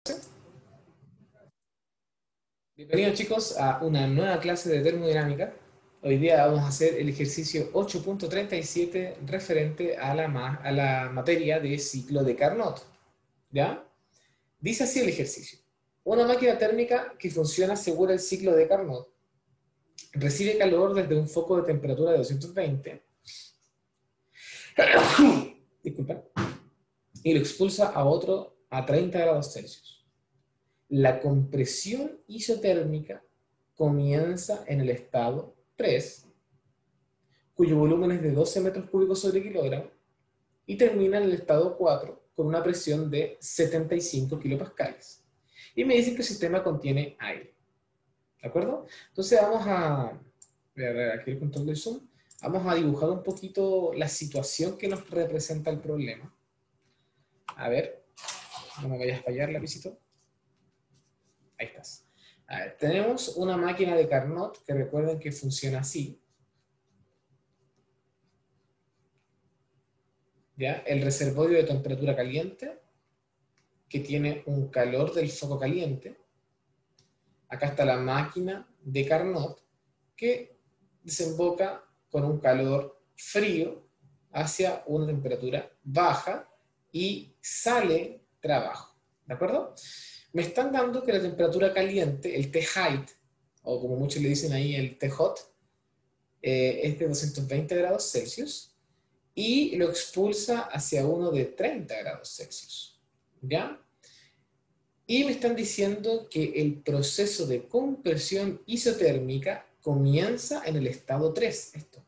Bienvenidos chicos a una nueva clase de termodinámica. Hoy día vamos a hacer el ejercicio 8.37 referente a la materia de ciclo de Carnot. ¿Ya? Dice así el ejercicio. Una máquina térmica que funciona según el ciclo de Carnot recibe calor desde un foco de temperatura de 220 disculpa, y lo expulsa a otro a 30 grados Celsius. La compresión isotérmica comienza en el estado 3, cuyo volumen es de 12 metros cúbicos sobre kilogramo, y termina en el estado 4 con una presión de 75 kilopascales. Y me dicen que el sistema contiene aire. ¿De acuerdo? Entonces vamos a ver aquí el control del zoom. Vamos a dibujar un poquito la situación que nos representa el problema. A ver, no me vayas a fallar, lapicito. Ahí estás. A ver, tenemos una máquina de Carnot que recuerden que funciona así. ¿Ya? El reservorio de temperatura caliente, que tiene un calor del foco caliente. Acá está la máquina de Carnot, que desemboca con un calor frío hacia una temperatura baja y sale trabajo. ¿De acuerdo? Me están dando que la temperatura caliente, el T-height, o como muchos le dicen ahí, el T-hot, es de 220 grados Celsius y lo expulsa hacia uno de 30 grados Celsius. ¿Ya? Y me están diciendo que el proceso de compresión isotérmica comienza en el estado 3. Esto.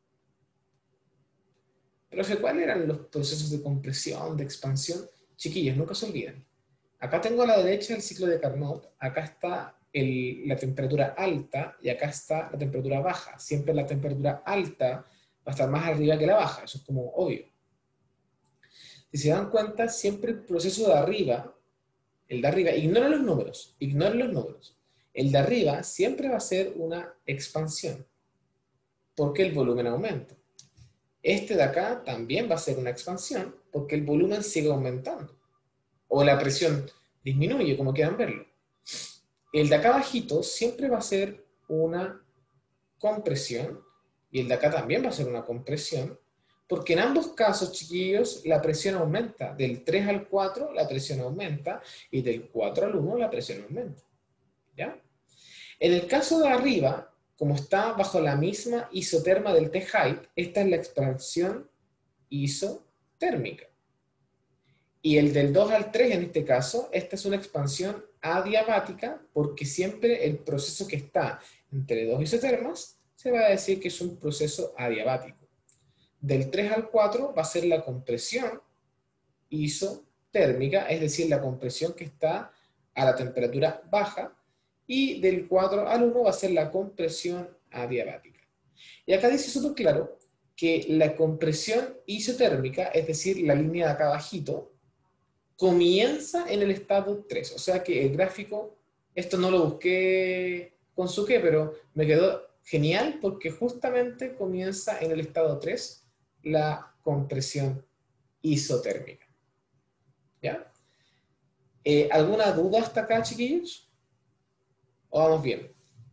Profe, ¿cuáles eran los procesos de compresión, de expansión? Chiquillos, nunca se olviden. Acá tengo a la derecha el ciclo de Carnot, acá está la temperatura alta y acá está la temperatura baja. Siempre la temperatura alta va a estar más arriba que la baja, eso es como obvio. Si se dan cuenta, siempre el proceso de arriba, el de arriba, ignoren los números, el de arriba siempre va a ser una expansión, porque el volumen aumenta. Este de acá también va a ser una expansión, porque el volumen sigue aumentando. O la presión disminuye, como quieran verlo. El de acá abajito siempre va a ser una compresión, y el de acá también va a ser una compresión, porque en ambos casos, chiquillos, la presión aumenta. Del 3 al 4 la presión aumenta, y del 4 al 1 la presión aumenta. ¿Ya? En el caso de arriba, como está bajo la misma isoterma del T-height, esta es la expansión isotérmica. Y el del 2 al 3, en este caso, esta es una expansión adiabática, porque siempre el proceso que está entre dos isotermas se va a decir que es un proceso adiabático. Del 3 al 4 va a ser la compresión isotérmica, es decir, la compresión que está a la temperatura baja, y del 4 al 1 va a ser la compresión adiabática. Y acá dice súper claro que la compresión isotérmica, es decir, la línea de acá abajito, comienza en el estado 3. O sea que el gráfico, esto no lo busqué con su qué, pero me quedó genial porque justamente comienza en el estado 3 la compresión isotérmica. ¿Ya? ¿Alguna duda hasta acá, chiquillos? ¿O vamos bien?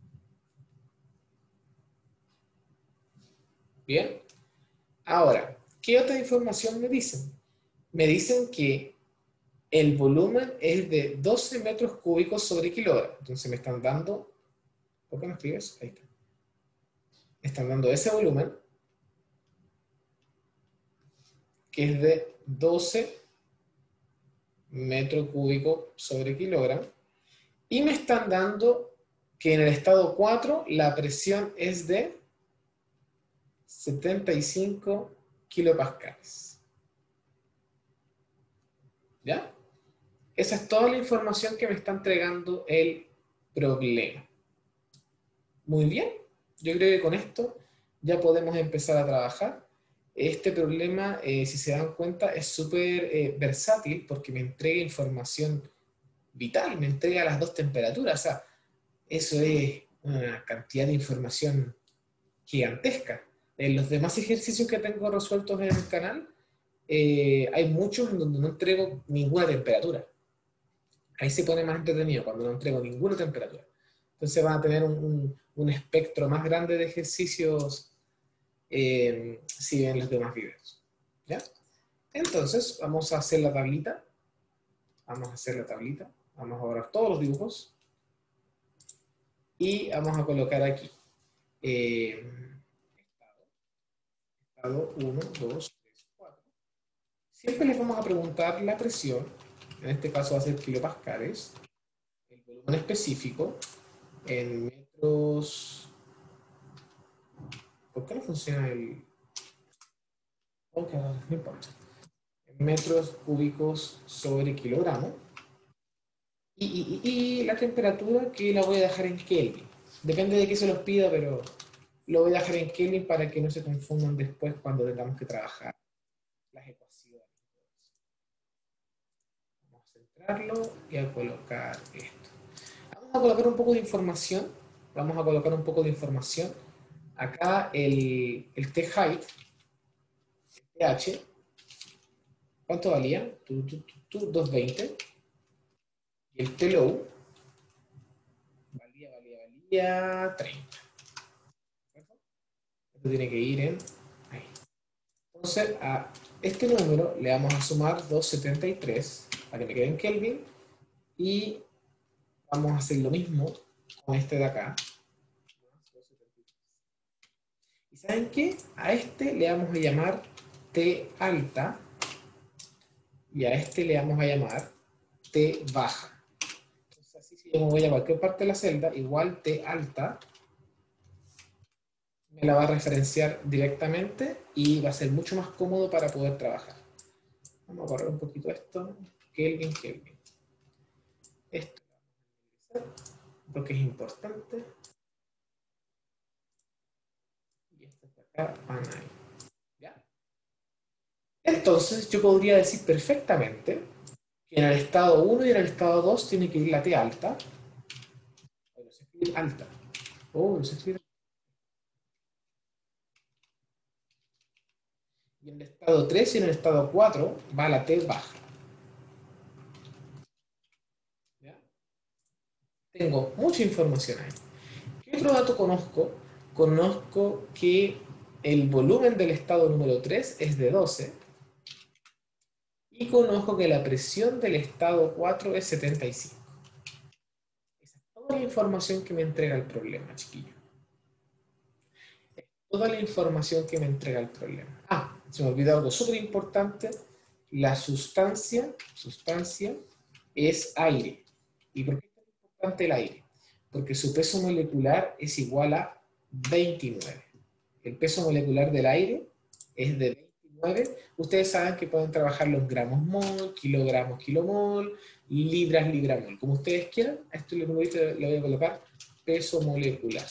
¿Bien? Ahora, ¿qué otra información me dicen? Me dicen que el volumen es de 12 metros cúbicos sobre kilogramo. Entonces me están dando, ¿por qué no escribes? Ahí está. Me están dando ese volumen, que es de 12 metros cúbicos sobre kilogramo. Y me están dando que en el estado 4 la presión es de 75 kilopascales. ¿Ya? Esa es toda la información que me está entregando el problema. Muy bien, yo creo que con esto ya podemos empezar a trabajar. Este problema, si se dan cuenta, es súper versátil porque me entrega información vital, me entrega las dos temperaturas. O sea, eso es una cantidad de información gigantesca. En los demás ejercicios que tengo resueltos en el canal, hay muchos en donde no entrego ninguna temperatura. Ahí se pone más entretenido cuando no entrego ninguna temperatura. Entonces van a tener un espectro más grande de ejercicios si ven los demás videos. ¿Ya? Entonces vamos a hacer la tablita. Vamos a hacer la tablita. Vamos a borrar todos los dibujos. Y vamos a colocar aquí. Estado 1, 2, 3, 4. Siempre les vamos a preguntar la presión. En este caso va a ser kilopascales. El volumen específico en metros. ¿Por qué no funciona el...? Ok, no importa. En metros cúbicos sobre kilogramo. Y la temperatura que la voy a dejar en Kelvin. Depende de qué se los pida, pero lo voy a dejar en Kelvin para que no se confundan después cuando tengamos que trabajar las ecuaciones. Vamos a centrarlo y a colocar esto. Vamos a colocar un poco de información. Vamos a colocar un poco de información. Acá el T-height, el TH, ¿cuánto valía? 220. Y el T-low valía 30. Esto tiene que ir en ahí. Entonces a este número le vamos a sumar 273 para que me quede en Kelvin. Y vamos a hacer lo mismo con este de acá. ¿Y saben qué? A este le vamos a llamar T alta y a este le vamos a llamar T baja. Entonces así si yo me voy a cualquier parte de la celda, igual T alta me la va a referenciar directamente y va a ser mucho más cómodo para poder trabajar. Vamos a correr un poquito esto. Kelvin, Kelvin. Esto porque es importante. Y esto de acá van ahí. ¿Ya? Entonces yo podría decir perfectamente que en el estado 1 y en el estado 2 tiene que ir la T alta. O no sé escribir alta. No sé escribir. Y en el estado 3 y en el estado 4 va la T baja. ¿Ya? Tengo mucha información ahí. ¿Qué otro dato conozco? Conozco que el volumen del estado número 3 es de 12 y conozco que la presión del estado 4 es 75. Esa es toda la información que me entrega el problema, chiquillo. Es toda la información que me entrega el problema. Se me olvidó algo súper importante. La sustancia es aire. ¿Y por qué es tan importante el aire? Porque su peso molecular es igual a 29. El peso molecular del aire es de 29. Ustedes saben que pueden trabajar los gramos mol, kilogramos kilomol, libras libramol. Como ustedes quieran, a esto le voy a colocar peso molecular.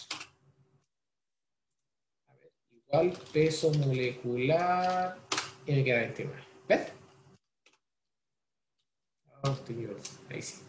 A ver, igual peso molecular y me queda 29. ¿Ves? Ahí sí.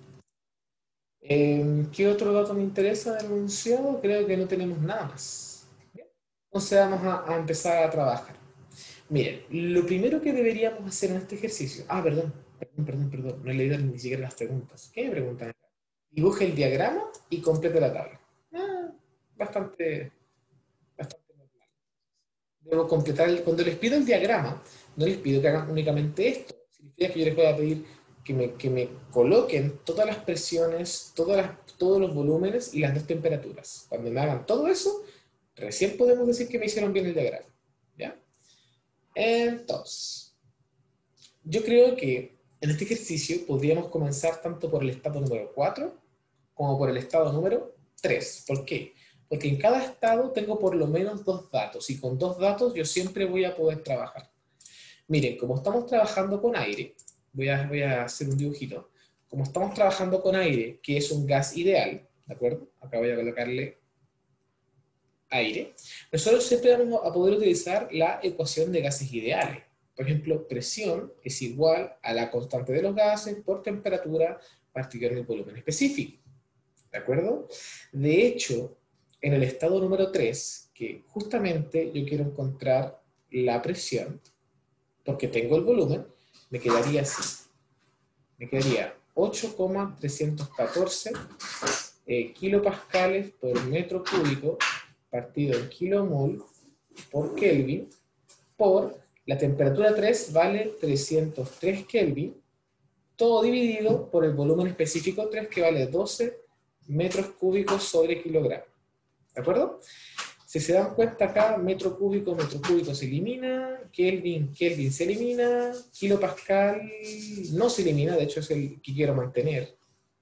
¿Qué otro dato me interesa del enunciado? Creo que no tenemos nada más. ¿Bien? Entonces vamos a empezar a trabajar. Miren, lo primero que deberíamos hacer en este ejercicio... perdón. No he leído ni siquiera las preguntas. ¿Qué me preguntan acá? Dibuje el diagrama y complete la tabla. Bastante normal. Debo completar, cuando les pido el diagrama, no les pido que hagan únicamente esto. Significa que yo les voy a pedir que me coloquen todas las presiones, todos los volúmenes y las dos temperaturas. Cuando me hagan todo eso, recién podemos decir que me hicieron bien el diagrama. ¿Ya? Entonces, yo creo que en este ejercicio podríamos comenzar tanto por el estado número 4 como por el estado número 3. ¿Por qué? Porque en cada estado tengo por lo menos 2 datos y con 2 datos yo siempre voy a poder trabajar. Miren, como estamos trabajando con aire, voy a hacer un dibujito. Como estamos trabajando con aire, que es un gas ideal, ¿de acuerdo? Acá voy a colocarle aire. Nosotros siempre vamos a poder utilizar la ecuación de gases ideales. Por ejemplo, presión es igual a la constante de los gases por temperatura particular del volumen específico. ¿De acuerdo? De hecho, en el estado número 3, que justamente yo quiero encontrar la presión, porque tengo el volumen, me quedaría así. Me quedaría 8,314 kilopascales por metro cúbico partido en kilomol por Kelvin por la temperatura 3 vale 303 Kelvin, todo dividido por el volumen específico 3 que vale 12 metros cúbicos sobre kilogramo. ¿De acuerdo? Si se dan cuenta acá, metro cúbico se elimina, Kelvin se elimina, kilopascal no se elimina, de hecho es el que quiero mantener.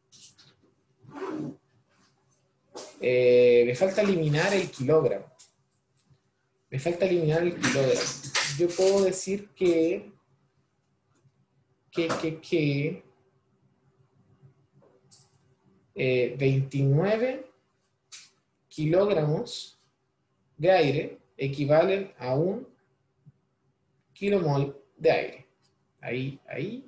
Me falta eliminar el kilogramo. Yo puedo decir que 29 kilogramos de aire equivalen a 1 kilomol de aire. Ahí.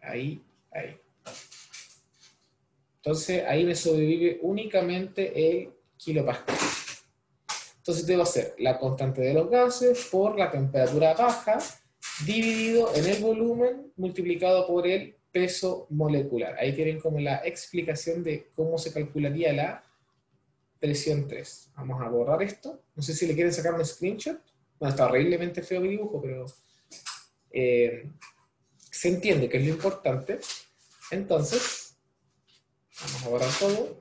Entonces ahí me sobrevive únicamente el kilopascal. Entonces debo hacer la constante de los gases por la temperatura baja dividido en el volumen multiplicado por el peso molecular. Ahí tienen como la explicación de cómo se calcularía la presión 3. Vamos a borrar esto. No sé si le quieren sacar un screenshot. Bueno, está horriblemente feo mi dibujo, pero se entiende que es lo importante. Entonces, vamos a borrar todo.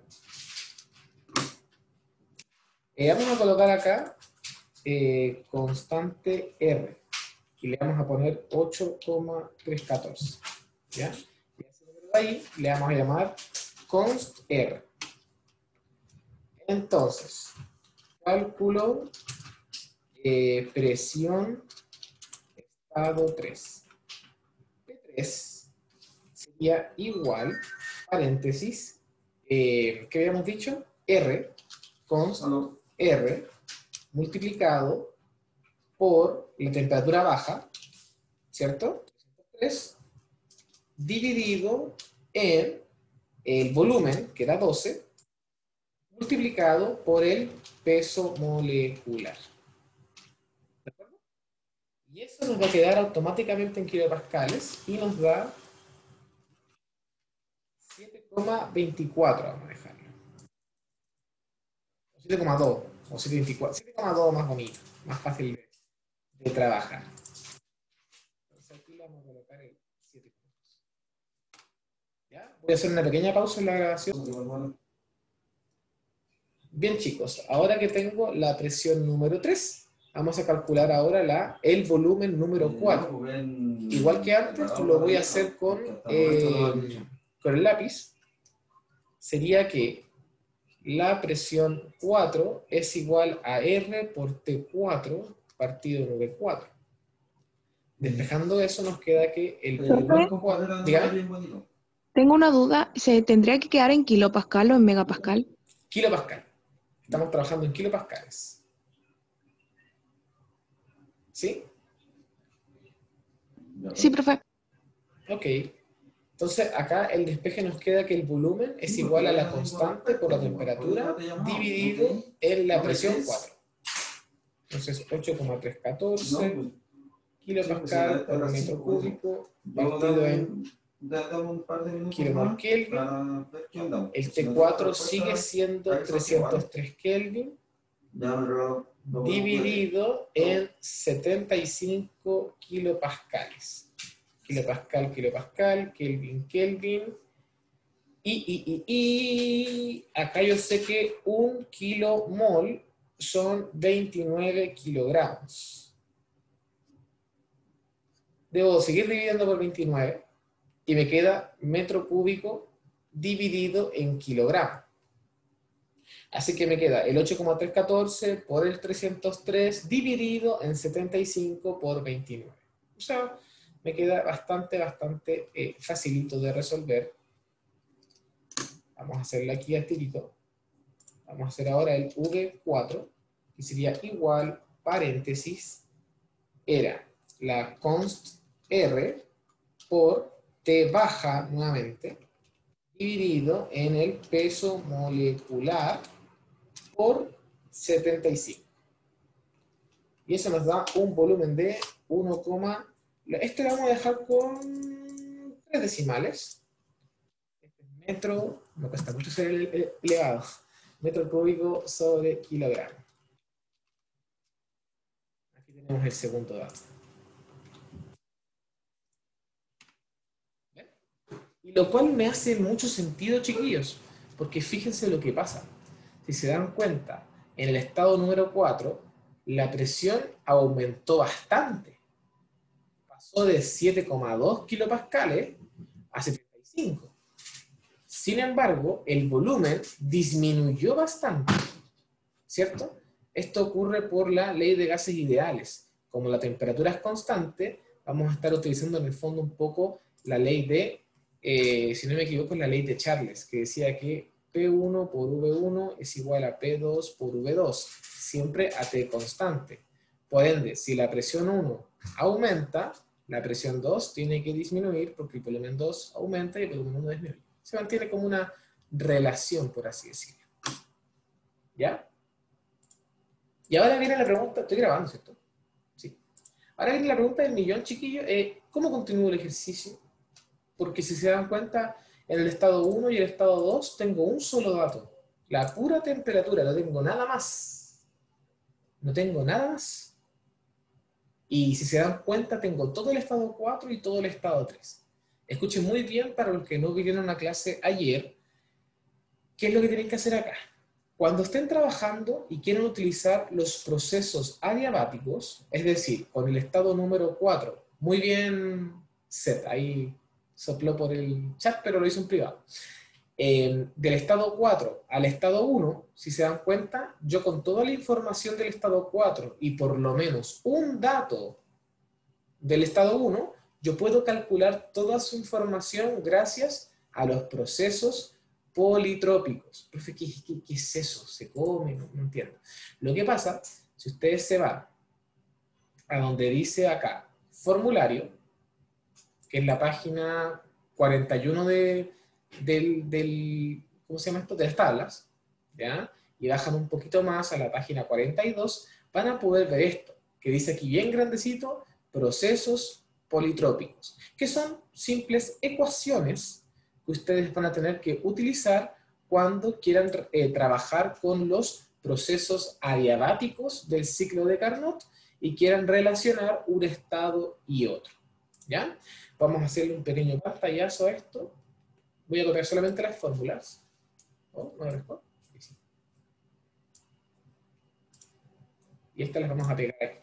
Vamos a colocar acá constante R. Y le vamos a poner 8,314. ¿Ya? Y ese número de ahí le vamos a llamar const R. Entonces, cálculo presión estado 3. P3 sería igual, paréntesis, ¿qué habíamos dicho? R, const R, multiplicado por la temperatura baja, ¿cierto? 3, dividido en el volumen, que era 12, multiplicado por el peso molecular. ¿De acuerdo? Y eso nos va a quedar automáticamente en kilopascales y nos da 7,24, vamos a dejarlo. 7,2 o 7,24. 7,2 más bonito, más fácil de trabajar. Entonces aquí le vamos a colocar el 7,2. ¿Ya? Voy a hacer una pequeña pausa en la grabación. Bien, chicos, ahora que tengo la presión número 3, vamos a calcular ahora el volumen número 4. Igual que antes, lo voy a hacer con el lápiz. Sería que la presión 4 es igual a R por T4 partido en V4. Despejando eso, nos queda que el volumen 4... Dígame. Tengo una duda, ¿se tendría que quedar en kilopascal o en megapascal? Kilopascal. Estamos trabajando en kilopascales. ¿Sí? Sí, profe. Ok. Entonces, acá el despeje nos queda que el volumen es igual a la constante por la temperatura dividido en la presión 4. Entonces, 8,314 kilopascal por metro cúbico partido en kilomol Kelvin. El T4 sigue siendo 303 Kelvin dividido en 75 kilopascales. Kilopascal, Kelvin. Y acá yo sé que 1 kilomol son 29 kilogramos. Debo seguir dividiendo por 29 y me queda metro cúbico dividido en kilogramo. Así que me queda el 8,314 por el 303 dividido en 75 por 29. O sea, me queda bastante facilito de resolver. Vamos a hacerlo aquí a tirito. Vamos a hacer ahora el V4, que sería igual, paréntesis, era la const R por T baja nuevamente, dividido en el peso molecular por 75. Y eso nos da un volumen de 1, este lo vamos a dejar con 3 decimales. metro, me cuesta mucho ser elevado, metro cúbico sobre kilogramo. Aquí tenemos el segundo dato. ¿Ven? Y lo cual me hace mucho sentido, chiquillos, porque fíjense lo que pasa. Si se dan cuenta, en el estado número 4, la presión aumentó bastante. Pasó de 7,2 kilopascales a 75. Sin embargo, el volumen disminuyó bastante, ¿cierto? Esto ocurre por la ley de gases ideales. Como la temperatura es constante, vamos a estar utilizando en el fondo un poco la ley de, si no me equivoco, es la ley de Charles, que decía que P1 por V1 es igual a P2 por V2, siempre a T constante. Por ende, si la presión 1 aumenta, la presión 2 tiene que disminuir porque el volumen 2 aumenta y el volumen 1 disminuye. Se mantiene como una relación, por así decirlo. ¿Ya? Y ahora viene la pregunta, estoy grabando, ¿cierto? Sí. Ahora viene la pregunta del millón, chiquillo. ¿Cómo continúo el ejercicio? Porque si se dan cuenta, en el estado 1 y el estado 2 tengo un solo dato. La pura temperatura, no tengo nada más. No tengo nada más. Y si se dan cuenta, tengo todo el estado 4 y todo el estado 3. Escuchen muy bien para los que no vinieron a clase ayer, ¿qué es lo que tienen que hacer acá? Cuando estén trabajando y quieran utilizar los procesos adiabáticos, es decir, con el estado número 4, muy bien, Seth, ahí sopló por el chat, pero lo hizo en privado. Del estado 4 al estado 1, si se dan cuenta, yo con toda la información del estado 4 y por lo menos un dato del estado 1, yo puedo calcular toda su información gracias a los procesos politrópicos. Profe, ¿qué es eso? ¿Se come? No entiendo. Lo que pasa, si ustedes se van a donde dice acá, formulario, que es la página 41 ¿cómo se llama esto? De las tablas, ¿ya? Y bajan un poquito más a la página 42, van a poder ver esto, que dice aquí bien grandecito, procesos politrópicos, que son simples ecuaciones que ustedes van a tener que utilizar cuando quieran trabajar con los procesos adiabáticos del ciclo de Carnot y quieran relacionar un estado y otro. ¿Ya? Vamos a hacerle un pequeño pantallazo a esto. Voy a copiar solamente las fórmulas. Oh, no respondo. Y estas las vamos a pegar aquí.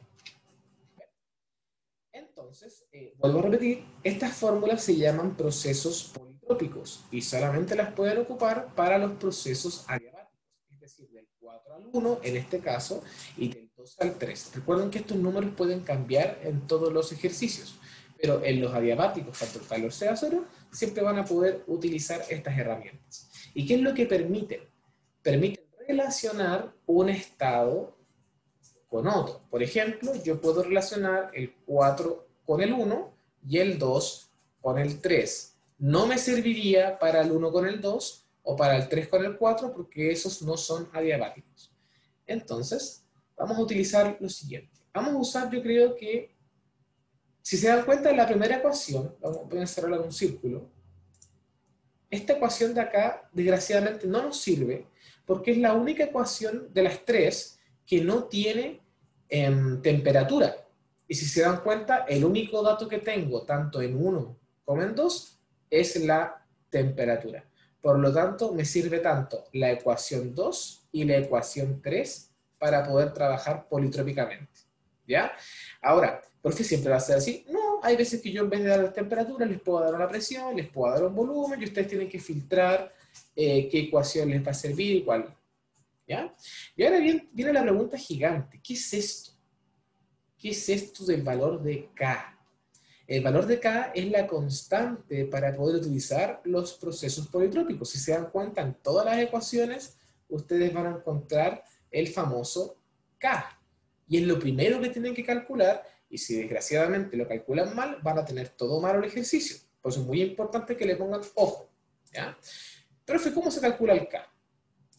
Entonces, vuelvo a repetir, estas fórmulas se llaman procesos politrópicos y solamente las pueden ocupar para los procesos adiabáticos, es decir, del 4 al 1 en este caso y del 2 al 3. Recuerden que estos números pueden cambiar en todos los ejercicios, pero en los adiabáticos, tanto el calor sea cero, siempre van a poder utilizar estas herramientas. ¿Y qué es lo que permiten? Permiten relacionar un estado con otro. Por ejemplo, yo puedo relacionar el 4 con el 1 y el 2 con el 3. No me serviría para el 1 con el 2 o para el 3 con el 4 porque esos no son adiabáticos. Entonces, vamos a utilizar lo siguiente. Vamos a usar, yo creo que, si se dan cuenta de la primera ecuación, voy a encerrarla en un círculo. Esta ecuación de acá, desgraciadamente, no nos sirve porque es la única ecuación de las tres que no tiene temperatura. Y si se dan cuenta, el único dato que tengo, tanto en 1 como en 2, es la temperatura. Por lo tanto, me sirve tanto la ecuación 2 y la ecuación 3 para poder trabajar politrópicamente. ¿Ya? Ahora, ¿por qué siempre va a ser así? No, hay veces que yo en vez de dar las temperaturas les puedo dar una presión, les puedo dar un volumen y ustedes tienen que filtrar qué ecuación les va a servir y cuál. ¿Ya? Y ahora viene la pregunta gigante. ¿Qué es esto? ¿Qué es esto del valor de K? El valor de K es la constante para poder utilizar los procesos politrópicos. Si se dan cuenta, en todas las ecuaciones, ustedes van a encontrar el famoso K. Y es lo primero que tienen que calcular, y si desgraciadamente lo calculan mal, van a tener todo malo el ejercicio. Por eso es muy importante que le pongan ojo. ¿Ya? Profe, ¿cómo se calcula el K?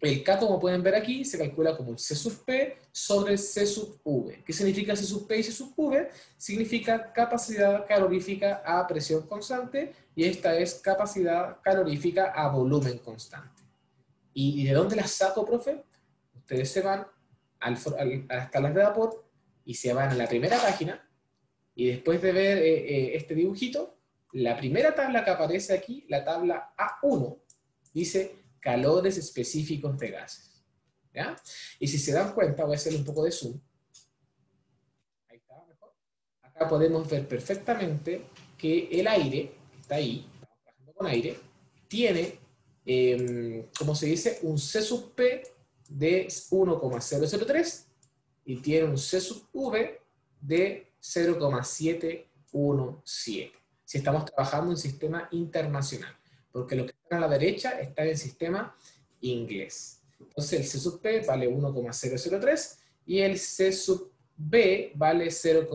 El K, como pueden ver aquí, se calcula como el C sub P sobre el C sub V. ¿Qué significa C sub P y C sub V? Significa capacidad calorífica a presión constante, y esta es capacidad calorífica a volumen constante. ¿Y de dónde las saco, profe? Ustedes se van a las tablas de vapor y se van a la primera página, y después de ver este dibujito, la primera tabla que aparece aquí, la tabla A1, dice calores específicos de gases. ¿Ya? Y si se dan cuenta, voy a hacerle un poco de zoom. Ahí está, mejor. Acá podemos ver perfectamente que el aire, que está ahí, estamos trabajando con aire, tiene, como se dice, un C sub P de 1,003 y tiene un C sub V de 0,717. Si estamos trabajando en sistema internacional, porque los que están a la derecha están en sistema inglés. Entonces el C sub P vale 1,003 y el C sub B vale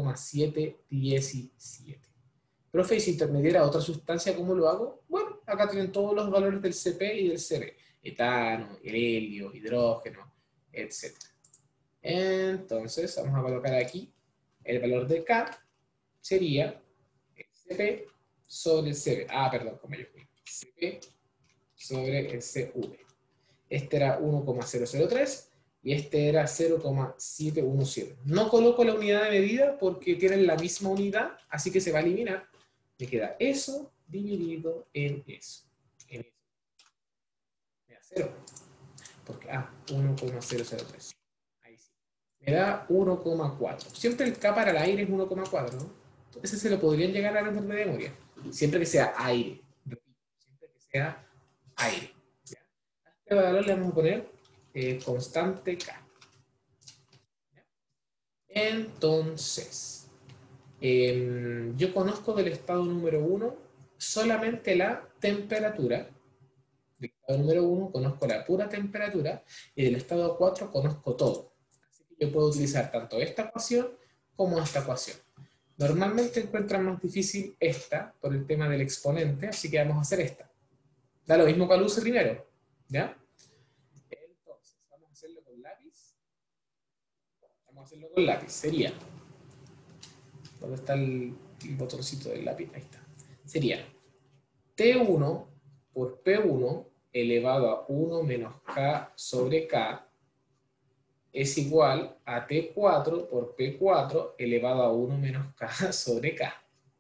0,717. Profe, y si intermediara otra sustancia, ¿cómo lo hago? Bueno, acá tienen todos los valores del CP y del CB. Etano, helio, hidrógeno, etc. Entonces, vamos a colocar aquí el valor de K, sería el CP sobre el CB. Perdón, como yo fui. CP sobre el CV. Este era 1,003 y este era 0,717. No coloco la unidad de medida porque tienen la misma unidad, así que se va a eliminar. Me queda eso dividido en eso. En eso. Me da 0. Porque, 1,003. Ahí sí. Me da 1,4. Siempre el K para el aire es 1,4, ¿no? Ese se lo podrían llegar a aprender de memoria. Siempre que sea aire. Repito, siempre que sea aire. ¿Ya? A este valor le vamos a poner constante K. ¿Ya? Entonces, yo conozco del estado número 1 solamente la temperatura. Del estado número 1 conozco la pura temperatura y del estado 4 conozco todo. Así que yo puedo utilizar tanto esta ecuación como esta ecuación. Normalmente encuentran más difícil esta por el tema del exponente, así que vamos a hacer esta. Da lo mismo para use primero, ¿ya? Entonces, vamos a hacerlo con lápiz. Vamos a hacerlo con lápiz. Sería, ¿dónde está el botoncito del lápiz? Ahí está. Sería T1 por P1 elevado a 1 menos K sobre K es igual a T4 por P4 elevado a 1 menos K sobre K.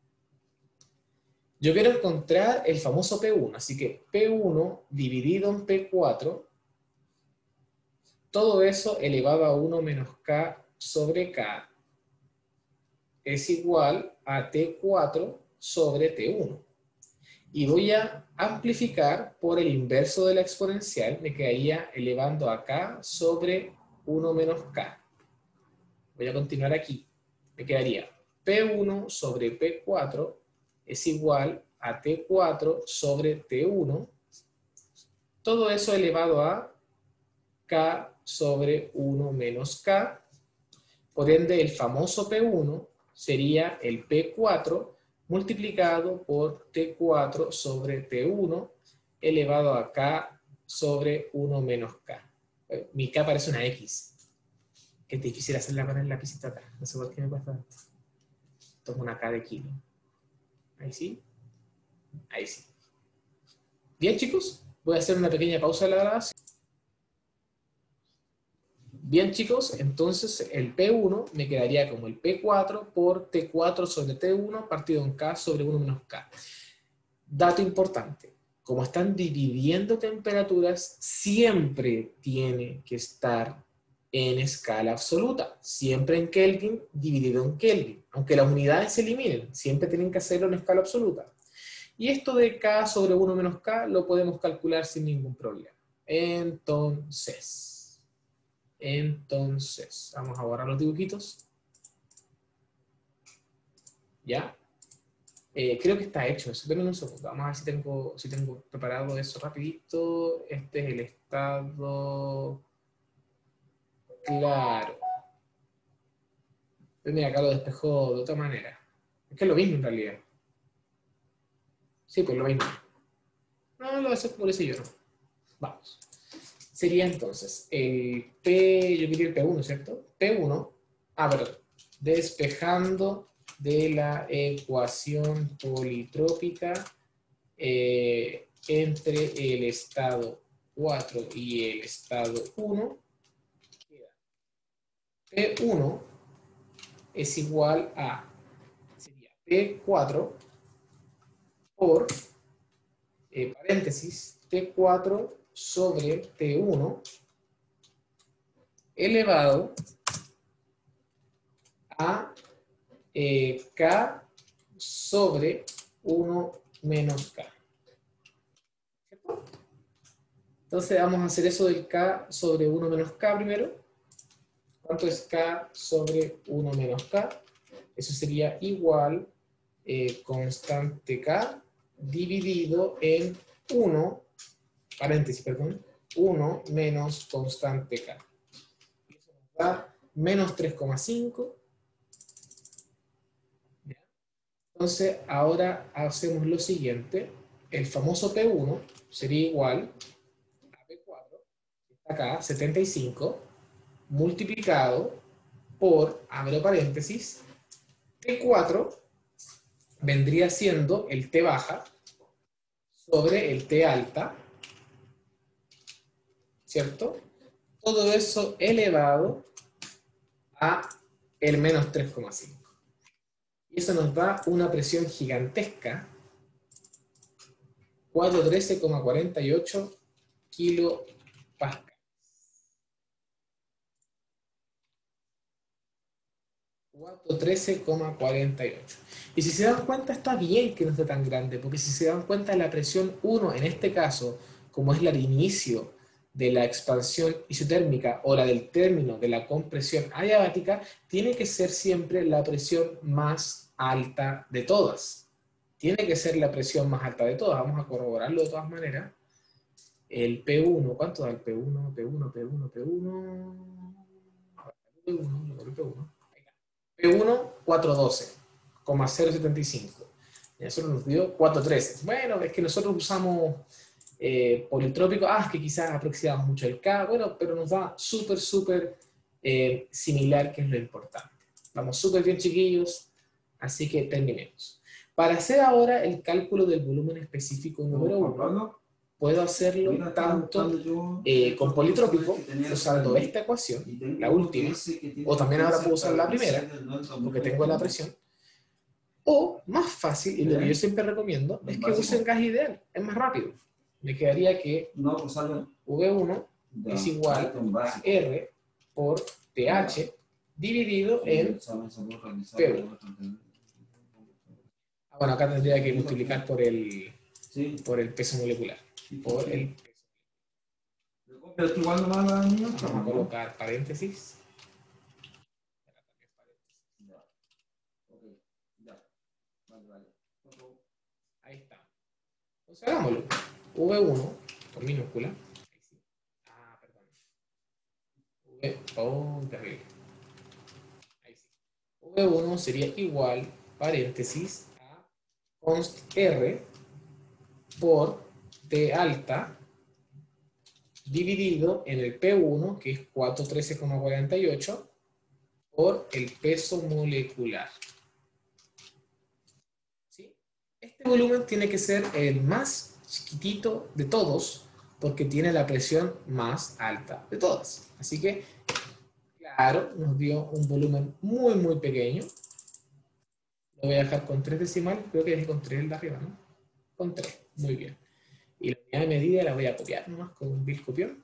Yo quiero encontrar el famoso P1, así que P1 dividido en P4, todo eso elevado a 1 menos K sobre K es igual a T4 sobre T1. Y voy a amplificar por el inverso de la exponencial, me quedaría elevando a K sobre 1 menos K. Voy a continuar aquí. Me quedaría P1 sobre P4 es igual a T4 sobre T1. Todo eso elevado a K sobre 1 menos K. Por ende, el famoso P1 sería el P4 multiplicado por T4 sobre T1 elevado a K sobre 1 menos K. Mi K parece una X. Que es difícil hacerla con el lapicito acá. No sé por qué me cuesta tanto. Esto es una K de kilo. Ahí sí. Ahí sí. Bien, chicos. Voy a hacer una pequeña pausa de la grabación. Bien, chicos, entonces el P1 me quedaría como el P4 por T4 sobre T1 partido en K sobre 1 menos K. Dato importante, como están dividiendo temperaturas, siempre tiene que estar en escala absoluta, siempre en Kelvin dividido en Kelvin. Aunque las unidades se eliminen, siempre tienen que hacerlo en escala absoluta. Y esto de K sobre 1 menos K lo podemos calcular sin ningún problema. Entonces, vamos a borrar los dibujitos. ¿Ya? Creo que está hecho eso. Denme un segundo. Vamos a ver si tengo preparado eso rapidito. Este es el estado... Claro. Mira, acá lo despejó de otra manera. Es que es lo mismo en realidad. Sí, pues lo mismo. No, lo voy a hacer por ese yo no. Vamos. sería entonces el P, yo quería el P1, ¿cierto? P1, perdón, despejando de la ecuación politrópica entre el estado 4 y el estado 1, P1 es igual a, sería P4 por, paréntesis, T4 sobre T1 elevado a K sobre 1 menos K. ¿Cierto? Entonces vamos a hacer eso del K sobre 1 menos K primero. ¿Cuánto es K sobre 1 menos K? Eso sería igual constante K dividido en 1, paréntesis, perdón, 1 menos constante K. Eso nos da menos 3,5. Entonces, ahora hacemos lo siguiente. El famoso P1 sería igual a P4, que está acá, 75, multiplicado por, abro paréntesis, T4 vendría siendo el T baja sobre el T alta, ¿cierto? Todo eso elevado a el menos 3,5. Y eso nos da una presión gigantesca, 413,48 kilopascales. 413,48. Y si se dan cuenta, está bien que no esté tan grande, porque si se dan cuenta, la presión 1, en este caso, como es la de inicio de la expansión isotérmica o la del término de la compresión adiabática, tiene que ser siempre la presión más alta de todas. Tiene que ser la presión más alta de todas. Vamos a corroborarlo de todas maneras. El P1, ¿cuánto da el P1? P1, P1, P1. P1. P1, 412,075. Y eso nos dio 413. Bueno, es que nosotros usamos politrópico, es que quizás aproximamos mucho el K, bueno, pero nos da súper similar, que es lo importante. Vamos súper bien, chiquillos, así que terminemos. Para hacer ahora el cálculo del volumen específico número 1, puedo hacerlo tanto con politrópico, usando esta ecuación, la última, o también ahora puedo usar la primera, porque tengo la presión, o más fácil, y lo que yo siempre recomiendo, es que usen gas ideal, es más rápido. Me quedaría que V1 es igual a R por TH dividido en P1. Bueno, acá tendría que multiplicar por el peso molecular. Por el peso. Vamos a colocar paréntesis. Ahí está. Entonces hagámoslo. V1 con minúscula. Perdón. Terrible. Ahí sí. V1 sería igual, paréntesis, a const R por T alta dividido en el P1, que es 413,48, por el peso molecular. ¿Sí? Este volumen tiene que ser el más chiquitito de todos, porque tiene la presión más alta de todas. Así que, claro, nos dio un volumen muy pequeño. Lo voy a dejar con 3 decimales, creo que dejé con 3 el de arriba, ¿no? Con 3, muy bien. Y la unidad de medida la voy a copiar nomás con un bill copión.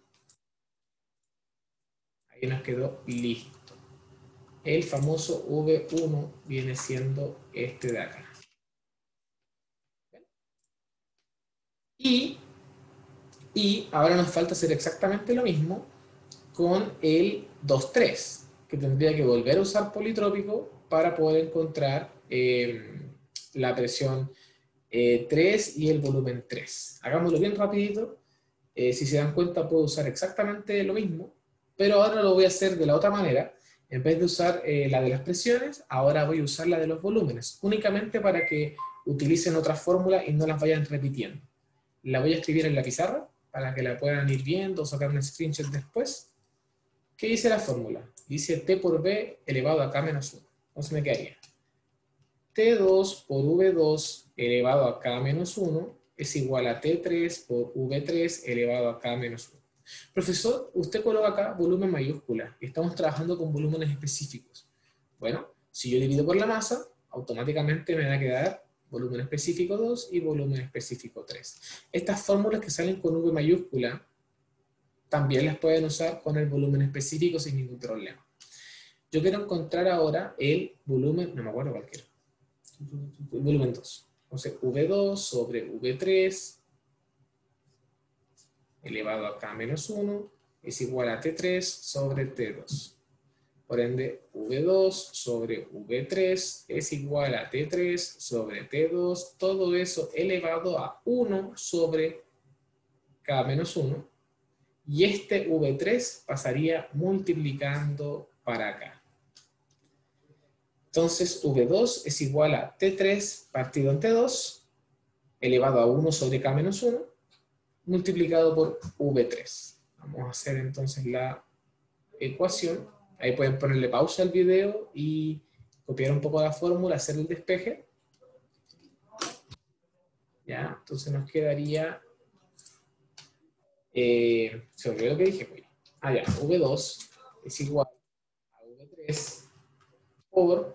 Ahí nos quedó listo. El famoso V1 viene siendo este de acá. Y ahora nos falta hacer exactamente lo mismo con el 2,3, que tendría que volver a usar politrópico para poder encontrar la presión 3 y el volumen 3. Hagámoslo bien rapidito. Si se dan cuenta, puedo usar exactamente lo mismo, pero ahora lo voy a hacer de la otra manera. En vez de usar la de las presiones, ahora voy a usar la de los volúmenes, únicamente para que utilicen otra fórmula y no las vayan repitiendo. La voy a escribir en la pizarra para que la puedan ir viendo o sacar un screenshot después. ¿Qué dice la fórmula? Dice T por B elevado a K menos 1. Entonces me quedaría T2 por V2 elevado a K menos 1 es igual a T3 por V3 elevado a K menos 1. Profesor, usted coloca acá volumen mayúscula y estamos trabajando con volúmenes específicos. Bueno, si yo divido por la masa, automáticamente me va a quedar volumen específico 2 y volumen específico 3. Estas fórmulas que salen con V mayúscula también las pueden usar con el volumen específico sin ningún problema. Yo quiero encontrar ahora el volumen, no me acuerdo cualquiera, volumen 2. Entonces, V2 sobre V3 elevado a K menos 1 es igual a T3 sobre T2. Por ende, V2 sobre V3 es igual a T3 sobre T2, todo eso elevado a 1 sobre K menos 1. Y este V3 pasaría multiplicando para acá. Entonces, V2 es igual a T3 partido en T2, elevado a 1 sobre K menos 1, multiplicado por V3. Vamos a hacer entonces la ecuación. Ahí pueden ponerle pausa al video y copiar un poco la fórmula, hacer el despeje. Ya, entonces nos quedaría... se olvidó lo que dije, pues. Ya, V2 es igual a V3 por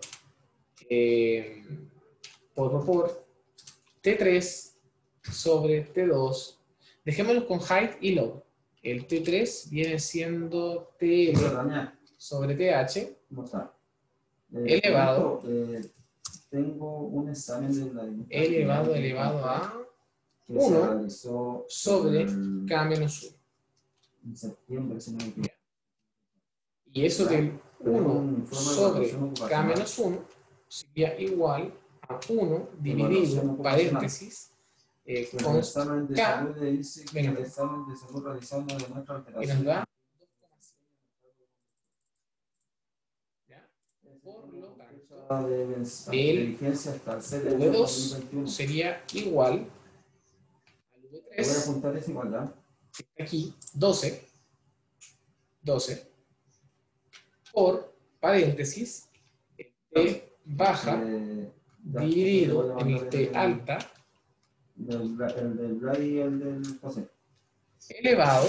T3 sobre T2. Dejémoslo con height y load. El T3 viene siendo TL sobre TH. ¿Cómo está? Elevado. Tengo un examen de la elevado a 1 sobre K menos 1. En septiembre, si no me equivoco. Y eso del 1 sobre K menos 1 sería igual a 1 dividido, paréntesis, con K menos 1. Y nos da por lo tanto, el V2 sería igual al V3. Voy a apuntar esa igualdad. Aquí, 12 por paréntesis, T baja dividido en el T alta El del Brady y el del José. elevado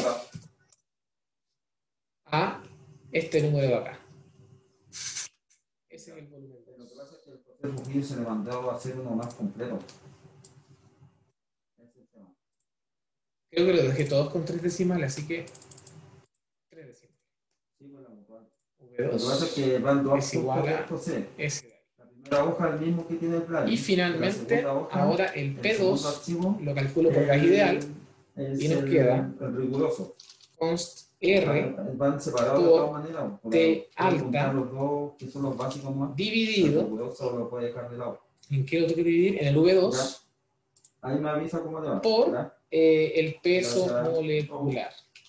a este número de acá. Ese es el volumen. Lo que pasa es que el profesor Trujillo se le mandó a hacer uno más completo. Ese es el tema. Creo que lo dejé todos con 3 decimales, así que 3 decimales. Sí, con la mutual. V2 Lo que pasa es que van dos es igual a José. ese de ahí. La primera hoja es el mismo que tiene el plan. Y finalmente, ahora el P2 lo calculo por gas ideal y nos queda el riguroso. const R Van separados de todas maneras. T alta los dos que son los básicos más. dividido. El riguroso lo puede dejar de lado. ¿En qué lo tengo que dividir? En el V2 ¿Ya? Ahí me avisa cómo le va. por el peso molecular.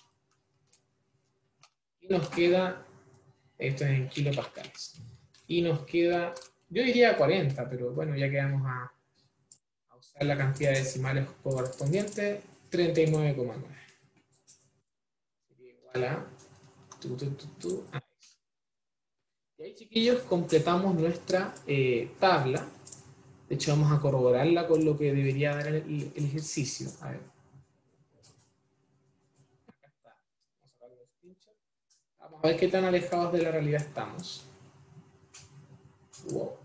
Y nos queda, esto es en kilopascales. Y nos queda, yo diría 40, pero bueno, ya que vamos a usar la cantidad de decimales correspondiente, 39,9. Sería igual a... Y ahí, chiquillos, completamos nuestra tabla. De hecho, vamos a corroborarla con lo que debería dar el ejercicio. A ver. Acá está. Vamos a sacar los screenshots. Vamos a ver qué tan alejados de la realidad estamos. Wow.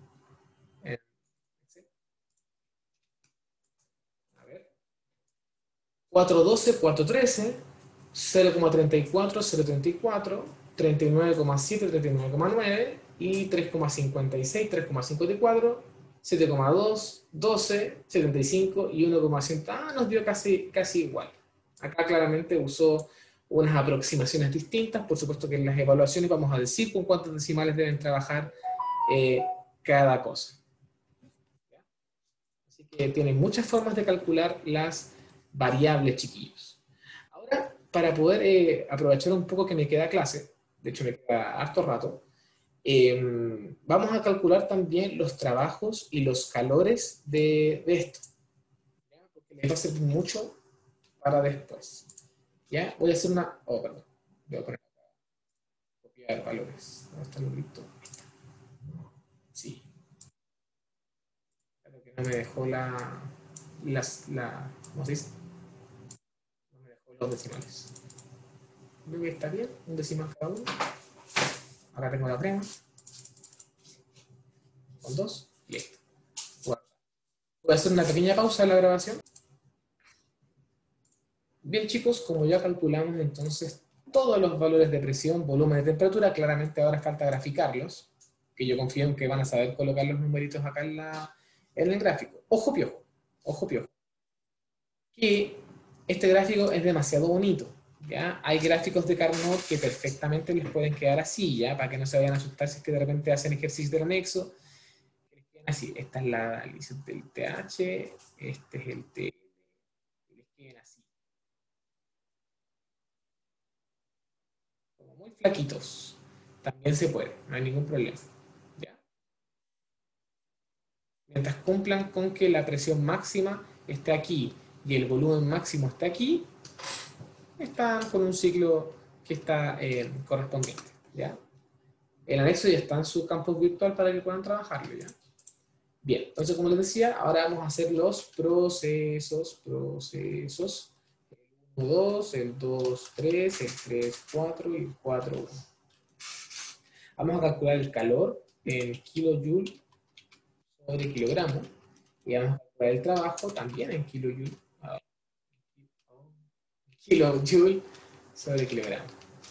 A ver. 412, 413, 0,34, 0,34, 39,7, 39,9 y 3,56, 3,54, 7,2, 12, 75 y 1,100. Nos dio casi igual. Acá claramente usó unas aproximaciones distintas. Por supuesto que en las evaluaciones vamos a decir con cuántos decimales deben trabajar cada cosa. Así que tienen muchas formas de calcular las variables, chiquillos. Ahora, para poder aprovechar un poco que me queda clase, de hecho me queda harto rato, vamos a calcular también los trabajos y los calores de esto. ¿Ya? Porque les va a servir mucho para después. ¿Ya? Voy a hacer una... Oh, perdón. Voy a poner acá. Copiar valores. ¿Dónde está el librito? Sí. Claro que no me dejó ¿cómo se dice? No me dejó los decimales. Creo que está bien. Un decimal cada uno. Acá tengo la prima. Con 2. Listo. Guarda. Voy a hacer una pequeña pausa en la grabación. Bien, chicos, como ya calculamos entonces todos los valores de presión, volumen y temperatura, claramente ahora falta graficarlos, que yo confío en que van a saber colocar los numeritos acá en el gráfico. Ojo piojo, que este gráfico es demasiado bonito, ¿ya? Hay gráficos de Carnot que perfectamente les pueden quedar así, ¿ya? Para que no se vayan a asustar si es que de repente hacen ejercicio del anexo. Así, esta es la lista del TH, este es el T, y les queden así. Como muy flaquitos. También se puede, no hay ningún problema. ¿Ya? Mientras cumplan con que la presión máxima esté aquí y el volumen máximo está aquí, están con un ciclo que está correspondiente. ¿Ya? El anexo ya está en su campus virtual para que puedan trabajarlo. ¿Ya? Bien, entonces como les decía, ahora vamos a hacer los procesos. El 1, 2, el 2, 3, el 3, 4 y el 4, 1. Vamos a calcular el calor en kilojoule sobre kilogramo y vamos a calcular el trabajo también en kilojoule, kilojoule sobre kilogramo.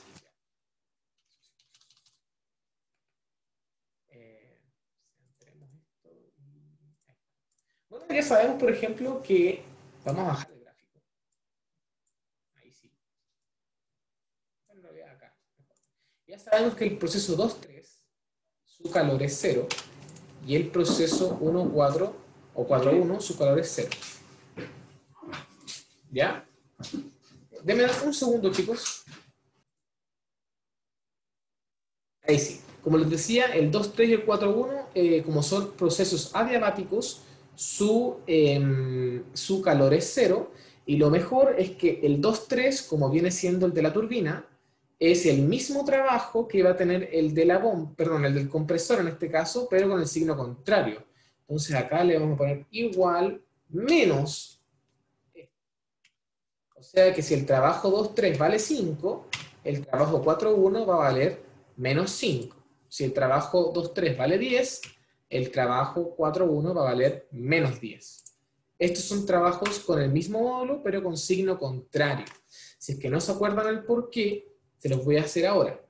Bueno, ya sabemos, por ejemplo, que vamos a bajar el gráfico. Ahí sí. Bueno, lo voy a acá. Ya sabemos que el proceso 2.3, su calor es 0, y el proceso 1.4 o 4.1, su calor es 0. ¿Ya? Denme un segundo, chicos. Ahí sí. Como les decía, el 2.3 y el 4.1, como son procesos adiabáticos, su calor es 0. Y lo mejor es que el 2.3, como viene siendo el de la turbina, es el mismo trabajo que va a tener el de la bomba, perdón, el del compresor en este caso, pero con el signo contrario. Entonces acá le vamos a poner igual menos. O sea que si el trabajo 2.3 vale 5, el trabajo 4.1 va a valer menos 5. Si el trabajo 2.3 vale 10, el trabajo 4.1 va a valer menos 10. Estos son trabajos con el mismo módulo, pero con signo contrario. Si es que no se acuerdan el por qué, se los voy a hacer ahora.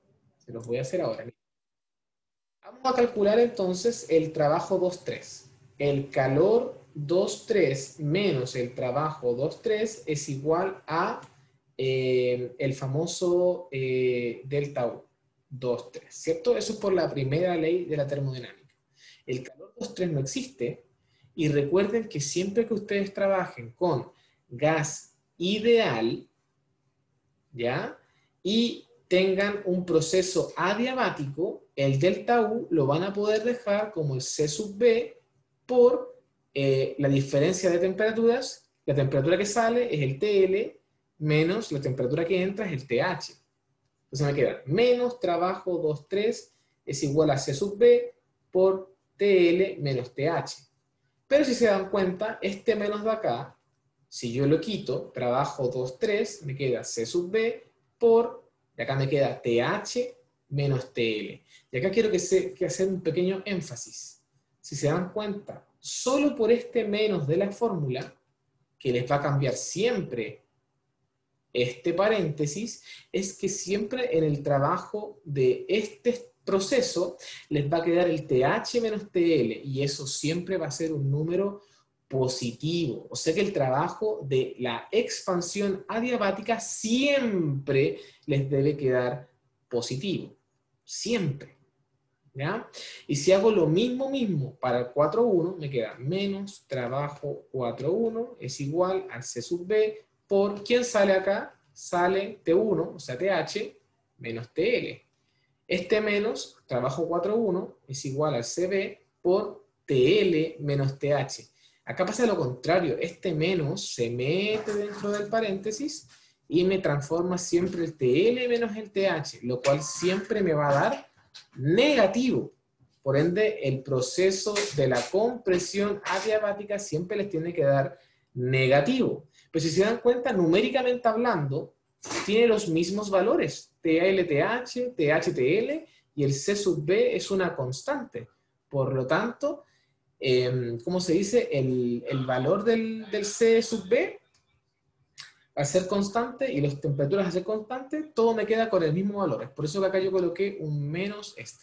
Vamos a calcular entonces el trabajo 2.3. El calor 2.3 menos el trabajo 2.3 es igual a el famoso delta U 2.3, ¿cierto? Eso es por la primera ley de la termodinámica. El calor 2.3 no existe, y recuerden que siempre que ustedes trabajen con gas ideal, ¿ya? Y tengan un proceso adiabático, el delta U lo van a poder dejar como el C sub B por la diferencia de temperaturas. La temperatura que sale es el TL menos la temperatura que entra es el TH. Entonces me queda menos trabajo 2.3 es igual a C sub B por TL menos TH. Pero si se dan cuenta, este menos de acá, si yo lo quito, trabajo 2.3, me queda C sub B por, y acá me queda TH menos TL. Y acá quiero que hacer un pequeño énfasis. Si se dan cuenta, solo por este menos de la fórmula, que les va a cambiar siempre este paréntesis, es que siempre en el trabajo de este proceso les va a quedar el TH menos TL, y eso siempre va a ser un número positivo. O sea que el trabajo de la expansión adiabática siempre les debe quedar positivo. Siempre. ¿Ya? Y si hago lo mismo para el 4.1, me queda menos trabajo 4.1 es igual al C sub B por, ¿quién sale acá? Sale T1, o sea TH, menos TL. Este menos trabajo 4.1 es igual al CB por TL menos TH. Acá pasa lo contrario, este menos se mete dentro del paréntesis y me transforma siempre el TL menos el TH, lo cual siempre me va a dar negativo. Por ende, el proceso de la compresión adiabática siempre les tiene que dar negativo. Pero si se dan cuenta, numéricamente hablando, tiene los mismos valores, TLTH, THTL, y el C sub B es una constante. Por lo tanto, ¿cómo se dice? El valor del C sub B, al ser constante y las temperaturas al ser constantes, todo me queda con el mismo valor. Es por eso que acá yo coloqué un menos este.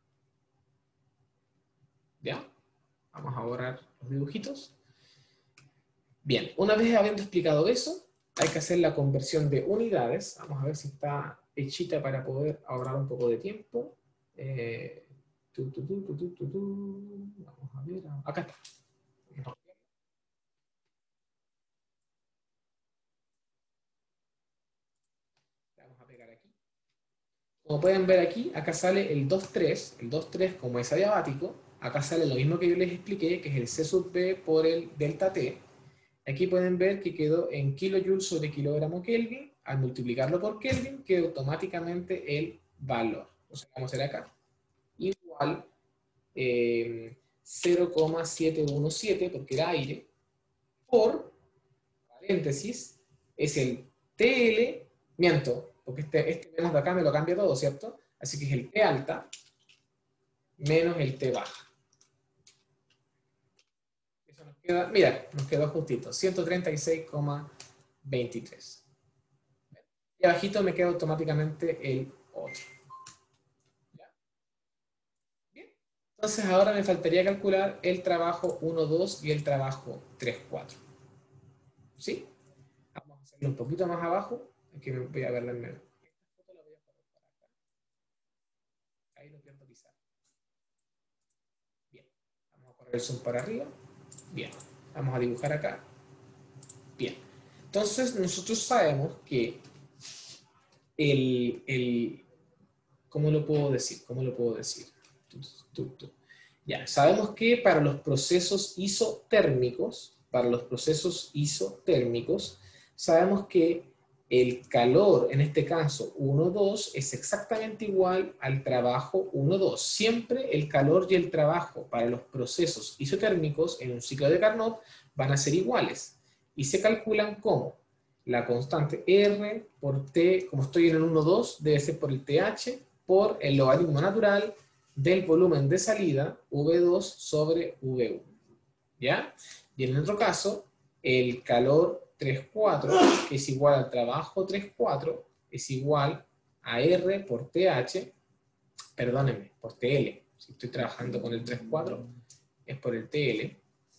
¿Ya? Vamos a borrar los dibujitos. Bien, una vez habiendo explicado eso, hay que hacer la conversión de unidades. Vamos a ver si está hechita para poder ahorrar un poco de tiempo. Vamos a ver. Acá está. Vamos a pegar aquí. Como pueden ver aquí, acá sale el 2,3. El 2,3, como es adiabático, acá sale lo mismo que yo les expliqué, que es el C sub B por el delta T. Aquí pueden ver que quedó en kilojoules sobre kilogramo Kelvin. Al multiplicarlo por Kelvin, queda automáticamente el valor. O sea, vamos a hacer acá. Igual 0,717, porque era aire, por, paréntesis, es el TL, miento, porque este menos de acá me lo cambia todo, ¿cierto? Así que es el T alta menos el T baja. Eso nos queda, mira, nos quedó justito, 136,23. Y abajito me queda automáticamente el otro. ¿Ya? Bien. Entonces ahora me faltaría calcular el trabajo 1,2 y el trabajo 3,4. ¿Sí? Vamos a hacerlo un poquito más abajo. Aquí me voy a verla en medio. Esta foto la voy a poner para acá. Ahí lo pierdo quizá. Bien. Vamos a correr el zoom para arriba. Bien. Vamos a dibujar acá. Bien. Entonces nosotros sabemos que ¿cómo lo puedo decir? ¿Cómo lo puedo decir? Ya, sabemos que para los procesos isotérmicos, sabemos que el calor, en este caso 1,2, es exactamente igual al trabajo 1,2. Siempre el calor y el trabajo para los procesos isotérmicos en un ciclo de Carnot van a ser iguales y se calculan como la constante R por T, como estoy en el 1,2, debe ser por el TH, por el logaritmo natural del volumen de salida, V2 sobre V1. ¿Ya? Y en el otro caso, el calor 3,4, que es igual al trabajo 3,4, es igual a R por TH, perdónenme, por TL. Si estoy trabajando con el 3,4, es por el TL.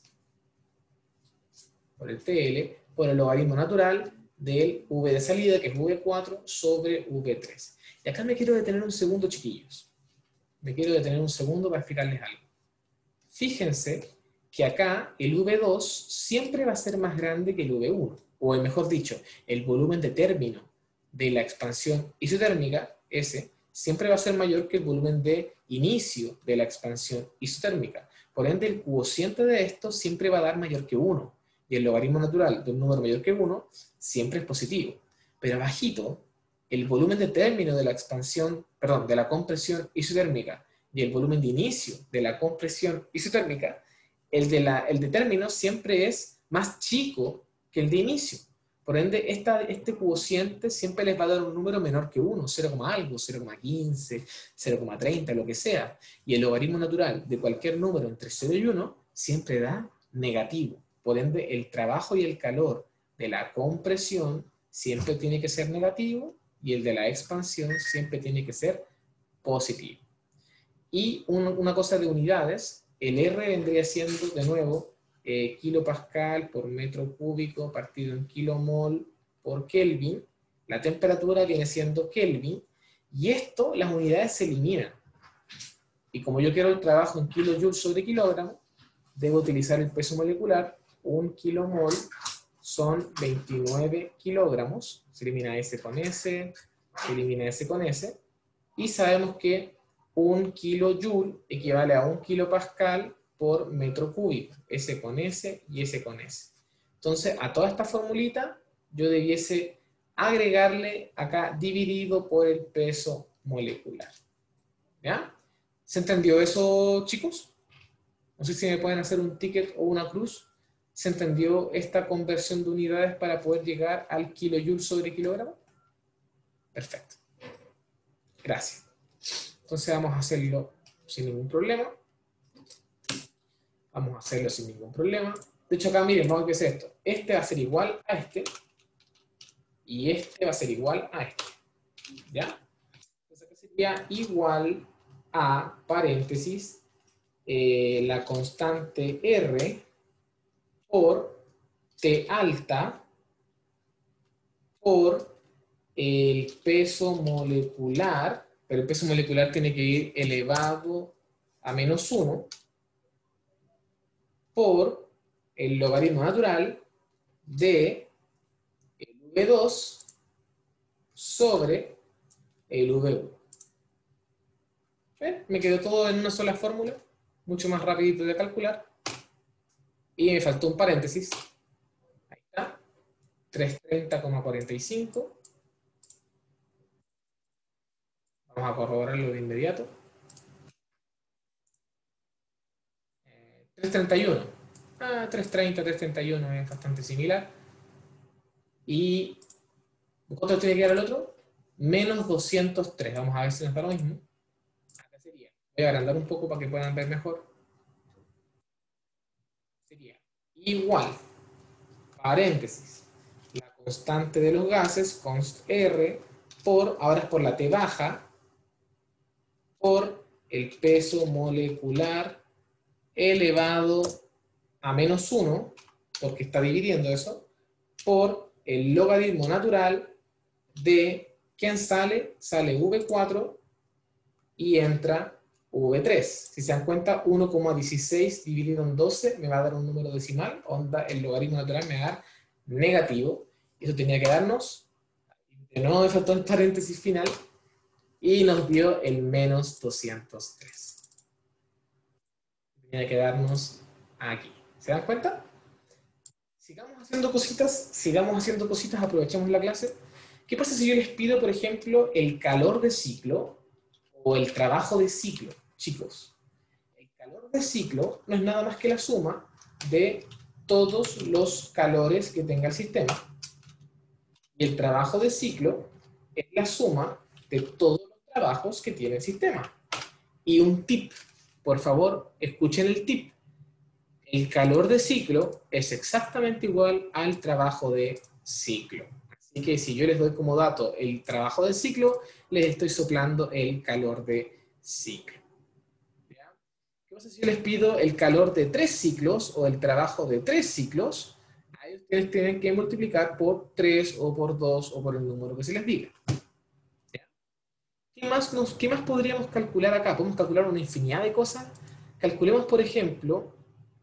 Por el logaritmo natural del V de salida, que es V4 sobre V3. Y acá me quiero detener un segundo, chiquillos. Me quiero detener un segundo para explicarles algo. Fíjense que acá el V2 siempre va a ser más grande que el V1. O mejor dicho, el volumen de término de la expansión isotérmica, S, siempre va a ser mayor que el volumen de inicio de la expansión isotérmica. Por ende, el cociente de esto siempre va a dar mayor que 1. Y el logaritmo natural de un número mayor que 1 siempre es positivo. Pero abajito, el volumen de término de la expansión, perdón, de la compresión isotérmica y el volumen de inicio de la compresión isotérmica, el de término siempre es más chico que el de inicio. Por ende, este cociente siempre les va a dar un número menor que 1, 0, algo, 0,15, 0,30, lo que sea. Y el logaritmo natural de cualquier número entre 0 y 1 siempre da negativo. Por ende, el trabajo y el calor de la compresión siempre tiene que ser negativo y el de la expansión siempre tiene que ser positivo. Y una cosa de unidades, el R vendría siendo de nuevo kilopascal por metro cúbico partido en kilomol por Kelvin. La temperatura viene siendo Kelvin y esto, las unidades se eliminan. Y como yo quiero el trabajo en kilojoules sobre kilogramo, debo utilizar el peso molecular. 1 kilomol son 29 kilogramos. Se elimina S con S, se elimina S con S. Y sabemos que 1 kilojoule equivale a 1 kilopascal por metro cúbico. S con S y S con S. Entonces, a toda esta formulita yo debiese agregarle acá dividido por el peso molecular. ¿Ya? ¿Se entendió eso, chicos? No sé si me pueden hacer un ticket o una cruz. ¿Se entendió esta conversión de unidades para poder llegar al kilojoule sobre kilogramo? Perfecto. Gracias. Entonces vamos a hacerlo sin ningún problema. Vamos a hacerlo sin ningún problema. De hecho, acá miren, vamos a hacer esto. Este va a ser igual a este. Y este va a ser igual a este. ¿Ya? Entonces acá sería igual a, paréntesis, la constante R por T alta por el peso molecular, pero el peso molecular tiene que ir elevado a -1 por el logaritmo natural de el V2 sobre el V1. ¿Ven? Me quedó todo en una sola fórmula, mucho más rapidito de calcular. Y me faltó un paréntesis. Ahí está. 330,45. Vamos a corroborarlo de inmediato. 331. 330, 331 es bastante similar. ¿Y cuánto tiene que dar el otro? Menos 203. Vamos a ver si nos da lo mismo. Acá sería. Voy a agrandar un poco para que puedan ver mejor. Sería igual, paréntesis, la constante de los gases, const R, por, ahora es por la T baja, por el peso molecular elevado a -1, porque está dividiendo eso, por el logaritmo natural de, ¿quién sale? Sale V4 y entra V3. Si se dan cuenta, 1,16 dividido en 12 me va a dar un número decimal, onda, el logaritmo natural me va a dar negativo. Eso tenía que darnos, de nuevo me faltó el paréntesis final, y nos dio el menos 203. Tenía que darnos aquí. ¿Se dan cuenta? Sigamos haciendo cositas, aprovechemos la clase. ¿Qué pasa si yo les pido, por ejemplo, el calor de ciclo o el trabajo de ciclo? Chicos, el calor de ciclo no es nada más que la suma de todos los calores que tenga el sistema. Y el trabajo de ciclo es la suma de todos los trabajos que tiene el sistema. Y un tip, por favor, escuchen el tip. El calor de ciclo es exactamente igual al trabajo de ciclo. Así que si yo les doy como dato el trabajo de ciclo, les estoy soplando el calor de ciclo. ¿Ya? ¿Qué pasa si yo les pido el calor de 3 ciclos o el trabajo de 3 ciclos? Ahí ustedes tienen que multiplicar por 3 o por 2 o por el número que se les diga. ¿Ya? ¿Qué más podríamos calcular acá? Podemos calcular una infinidad de cosas. Calculemos, por ejemplo,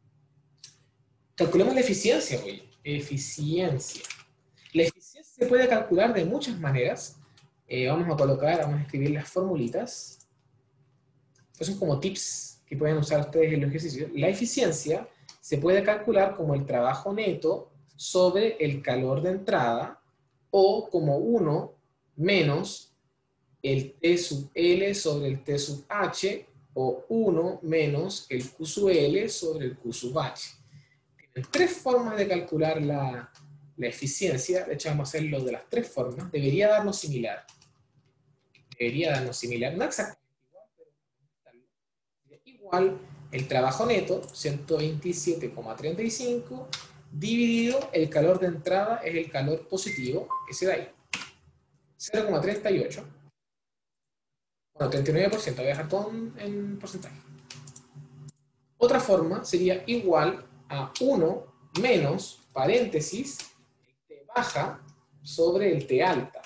calculemos la eficiencia, oye. Eficiencia. La eficiencia se puede calcular de muchas maneras. Vamos a escribir las formulitas. Estos son como tips que pueden usar ustedes en los ejercicios. La eficiencia se puede calcular como el trabajo neto sobre el calor de entrada o como 1 menos el T sub L sobre el T sub H o 1 menos el Q sub L sobre el Q sub H. Tienen 3 formas de calcular la eficiencia. De hecho, vamos a hacerlo de las 3 formas. Debería darnos similar. No exactamente igual, pero igual el trabajo neto, 127,35, dividido el calor de entrada es el calor positivo, ese de ahí. 0,38. Bueno, 39%, voy a dejar todo en porcentaje. Otra forma sería igual a 1 menos, paréntesis, el T baja sobre el T alta.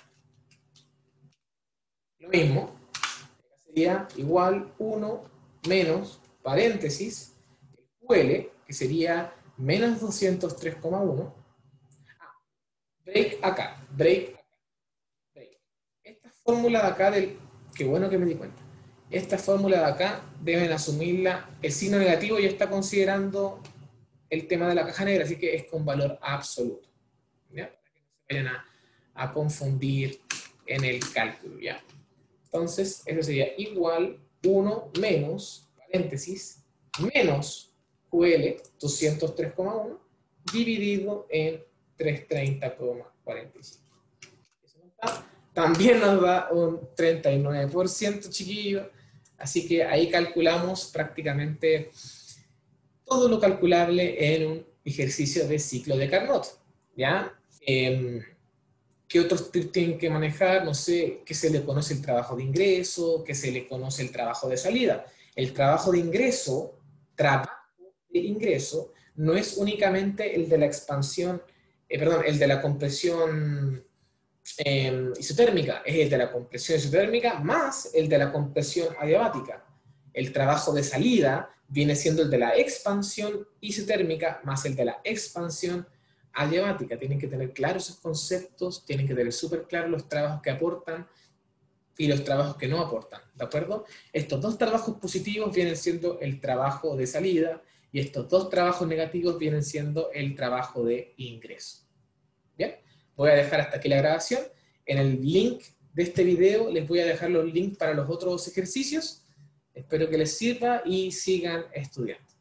Lo mismo, sería igual 1 menos, paréntesis, el QL, que sería menos 203,1. Break acá, break acá, break. Esta fórmula de acá, qué bueno que me di cuenta. Esta fórmula de acá deben asumirla, el signo negativo ya está considerando el tema de la caja negra, así que es con valor absoluto. ¿Ya? Para que no se vayan a confundir en el cálculo, ¿ya? Entonces, eso sería igual 1 menos, paréntesis, menos QL 203,1 dividido en 330,45. También nos da un 39%, chiquillos. Así que ahí calculamos prácticamente todo lo calculable en un ejercicio de ciclo de Carnot, ¿ya? ¿Qué otros tips tienen que manejar? No sé, ¿qué se le conoce el trabajo de ingreso? ¿Qué se le conoce el trabajo de salida? El trabajo de ingreso, no es únicamente el de la expansión, el de la compresión isotérmica, es el de la compresión isotérmica más el de la compresión adiabática. El trabajo de salida viene siendo el de la expansión isotérmica más el de la expansión adiabática. Tienen que tener claros esos conceptos, tienen que tener súper claros los trabajos que aportan y los trabajos que no aportan, ¿de acuerdo? Estos dos trabajos positivos vienen siendo el trabajo de salida y estos dos trabajos negativos vienen siendo el trabajo de ingreso. ¿Bien? Voy a dejar hasta aquí la grabación. En el link de este video les voy a dejar los links para los otros ejercicios. Espero que les sirva y sigan estudiando.